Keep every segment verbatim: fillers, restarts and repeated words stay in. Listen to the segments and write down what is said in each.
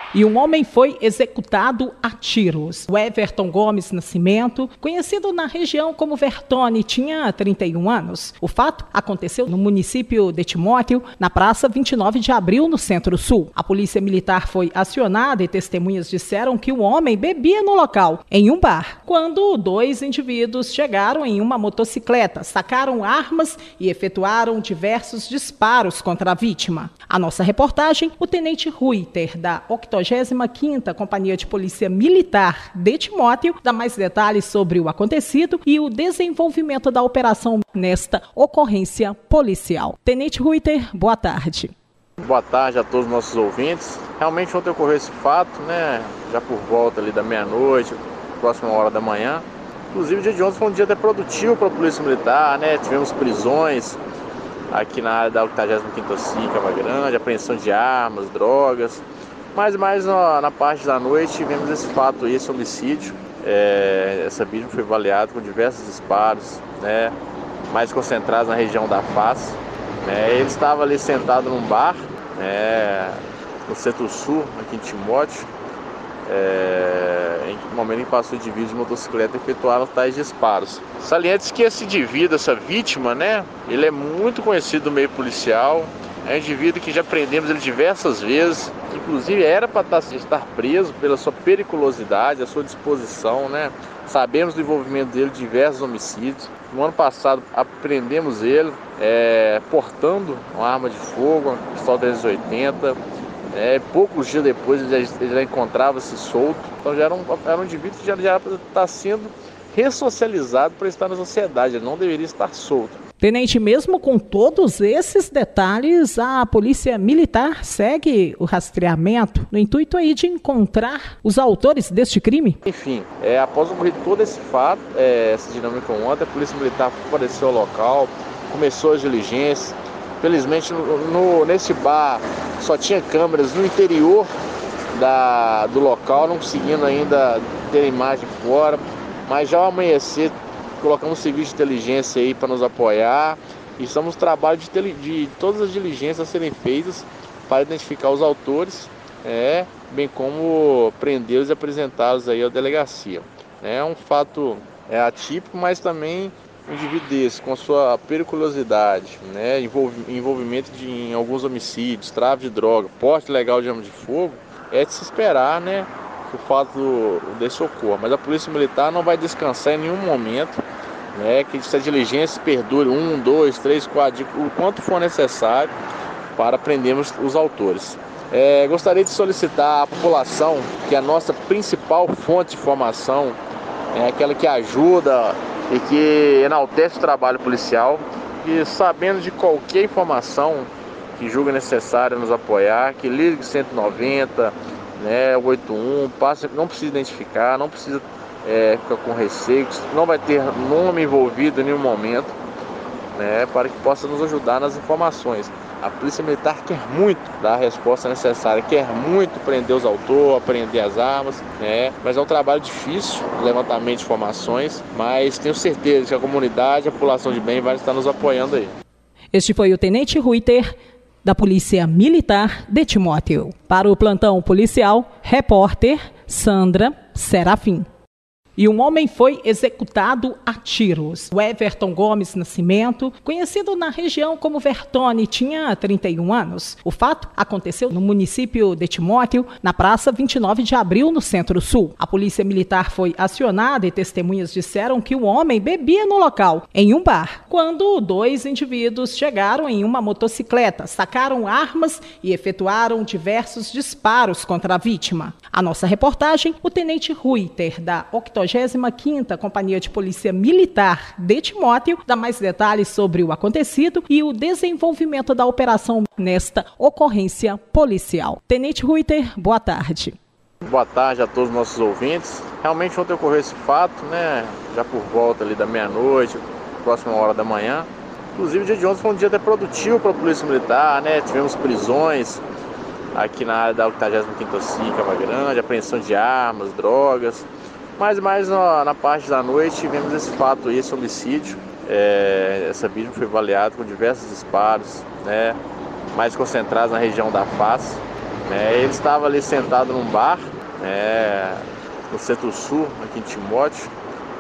E um homem foi executado a tiros. O Everton Gomes Nascimento, conhecido na região como Vertone, tinha trinta e um anos. O fato aconteceu no município de Timóteo, na praça vinte e nove de abril, no Centro-Sul. A polícia militar foi acionada e testemunhas disseram que o homem bebia no local, em um bar, quando dois indivíduos chegaram em uma motocicleta, sacaram armas e efetuaram diversos disparos contra a vítima. A nossa reportagem, o tenente Ruiter, da octogésima quinta Companhia de Polícia Militar de Timóteo, dá mais detalhes sobre o acontecido e o desenvolvimento da operação nesta ocorrência policial. Tenente Ruiter, boa tarde. Boa tarde a todos os nossos ouvintes. Realmente ontem ocorreu esse fato, né? Já por volta ali da meia-noite, próxima hora da manhã. Inclusive o dia de ontem foi um dia até produtivo para a Polícia Militar, né? Tivemos prisões aqui na área da octogésima quinta C I, Cava Grande, apreensão de armas, drogas. Mas mais na, na parte da noite tivemos esse fato, esse homicídio. É, essa vítima foi avaliada com diversos disparos, né, mais concentrados na região da face. Né, ele estava ali sentado num bar, né, no Centro-Sul, aqui em Timóteo, é, em momento em que passou o indivíduo de motocicleta e efetuaram tais disparos. Saliente que esse indivíduo, essa vítima, né, ele é muito conhecido no meio policial. É um indivíduo que já prendemos ele diversas vezes, inclusive era para estar preso pela sua periculosidade, a sua disposição, né? Sabemos do envolvimento dele em diversos homicídios. No ano passado apreendemos ele é, portando uma arma de fogo, uma pistola trezentos e oitenta. É, poucos dias depois ele já, ele já encontrava-se solto. Então já era um, era um indivíduo que já, já está sendo ressocializado para estar na sociedade, ele não deveria estar solto. Tenente, mesmo com todos esses detalhes, a Polícia Militar segue o rastreamento no intuito aí de encontrar os autores deste crime? Enfim, é, após ocorrer todo esse fato, é, essa dinâmica ontem, a Polícia Militar apareceu ao local, começou as diligências. Felizmente, no, no, nesse bar só tinha câmeras no interior da, do local, não conseguindo ainda ter imagem fora, mas já ao amanhecer, colocamos serviço de inteligência aí para nos apoiar e estamos no trabalho de, de todas as diligências a serem feitas para identificar os autores, é, bem como prendê-los e apresentá-los aí à delegacia. É um fato é, atípico, mas também um indivíduo desse, com sua periculosidade, né, envolvimento de, em alguns homicídios, tráfico de droga, porte ilegal de arma de fogo, é de se esperar, né, que o fato desse ocorra. Mas a Polícia Militar não vai descansar em nenhum momento, né, que essa diligência perdure um, dois, três, quatro, o quanto for necessário para prendermos os autores. É, gostaria de solicitar à população que a nossa principal fonte de informação é aquela que ajuda e que enaltece o trabalho policial, e sabendo de qualquer informação que julga necessário nos apoiar, que ligue cento e noventa, né, o oitenta e um, passa, não precisa identificar, não precisa é, ficar com receio, não vai ter nome envolvido em nenhum momento, né, para que possa nos ajudar nas informações. A Polícia Militar quer muito dar a resposta necessária, quer muito prender os autores, apreender as armas, né, mas é um trabalho difícil, o levantamento de informações, mas tenho certeza que a comunidade, a população de bem vai estar nos apoiando aí. Este foi o Tenente Ruiter, da Polícia Militar de Timóteo. Para o plantão policial, repórter Sandra Serafim. E um homem foi executado a tiros. O Everton Gomes Nascimento, conhecido na região como Vertone, tinha trinta e um anos. O fato aconteceu no município de Timóteo, na praça vinte e nove de abril, no Centro-Sul. A polícia militar foi acionada e testemunhas disseram que o homem bebia no local, em um bar, quando dois indivíduos chegaram em uma motocicleta, sacaram armas e efetuaram diversos disparos contra a vítima. A nossa reportagem, o tenente Ruiter, da octogésima quinta Companhia de Polícia Militar de Timóteo, dá mais detalhes sobre o acontecido e o desenvolvimento da operação nesta ocorrência policial. Tenente Ruiter, boa tarde. Boa tarde a todos os nossos ouvintes. Realmente ontem ocorreu esse fato, né, já por volta ali da meia-noite, próxima hora da manhã. Inclusive o dia de ontem foi um dia até produtivo para a Polícia Militar, né, tivemos prisões aqui na área da octogésima quinta C I, Cava Grande, apreensão de armas, drogas. Mas mais na, na parte da noite tivemos esse fato, esse homicídio. É, essa vítima foi avaliada com diversos disparos, né, mais concentrados na região da face. É, ele estava ali sentado num bar, é, no Centro-Sul, aqui em Timóteo,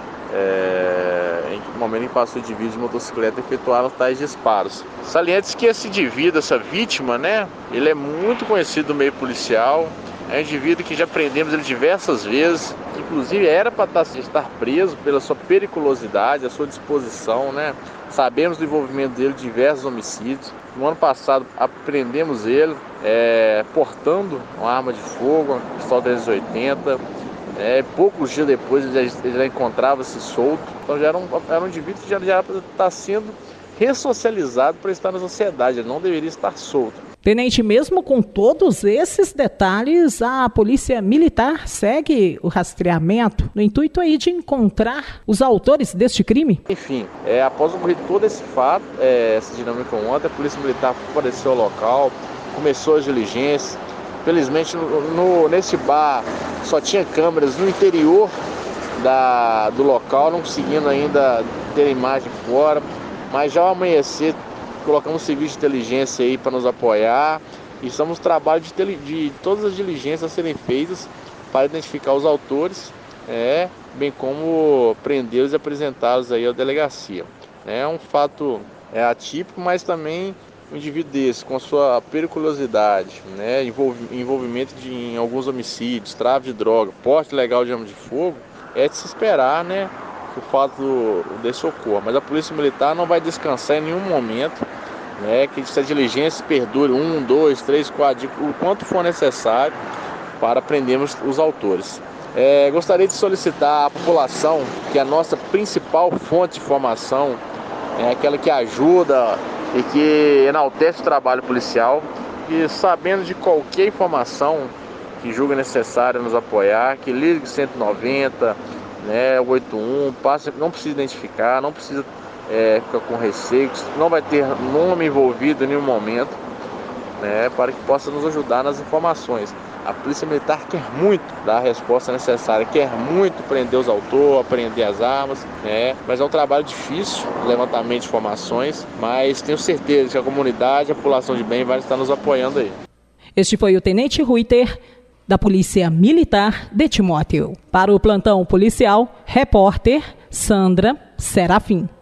é, em que momento em que passou de vídeo de motocicleta efetuaram tais disparos. Saliente que esse indivíduo, essa vítima, né, ele é muito conhecido no meio policial, é um indivíduo que já prendemos ele diversas vezes, inclusive era para estar preso pela sua periculosidade, a sua disposição, né? Sabemos do envolvimento dele em diversos homicídios. No ano passado apreendemos ele é, portando uma arma de fogo, uma pistola trezentos e oitenta. É, poucos dias depois ele já, ele já encontrava-se solto. Então já era um, era um indivíduo que já, já está sendo ressocializado para estar na sociedade, ele não deveria estar solto. Tenente, mesmo com todos esses detalhes, a Polícia Militar segue o rastreamento no intuito aí de encontrar os autores deste crime? Enfim, é, após ocorrer todo esse fato, é, essa dinâmica ontem, a Polícia Militar apareceu ao local, começou as diligências. Felizmente, no, no, nesse bar só tinha câmeras no interior da, do local, não conseguindo ainda ter imagem fora, mas já ao amanhecer colocamos um serviço de inteligência aí para nos apoiar e estamos no trabalho de, de todas as diligências a serem feitas para identificar os autores, é, bem como prendê-los e apresentá-los aí à delegacia. É um fato é, atípico, mas também um indivíduo desse, com sua periculosidade, né, envolvimento de, em alguns homicídios, tráfico de droga, porte ilegal de arma de fogo, é de se esperar, né, que o fato desse ocorra. Mas a Polícia Militar não vai descansar em nenhum momento, né, que essa diligência perdure um, dois, três, quatro, o quanto for necessário para prendermos os autores. É, gostaria de solicitar à população que a nossa principal fonte de informação é aquela que ajuda e que enaltece o trabalho policial, e sabendo de qualquer informação que julga necessário nos apoiar, que ligue cento e noventa, né, o oitenta e um, passe, não precisa identificar, não precisa é, ficar com receio, não vai ter nome envolvido em nenhum momento, né, para que possa nos ajudar nas informações. A Polícia Militar quer muito dar a resposta necessária, quer muito prender os autores, apreender as armas, né? Mas é um trabalho difícil, levantamento de informações, mas tenho certeza que a comunidade, a população de bem vai estar nos apoiando aí. Este foi o Tenente Ruiter, da Polícia Militar de Timóteo. Para o Plantão Policial, repórter Sandra Serafim.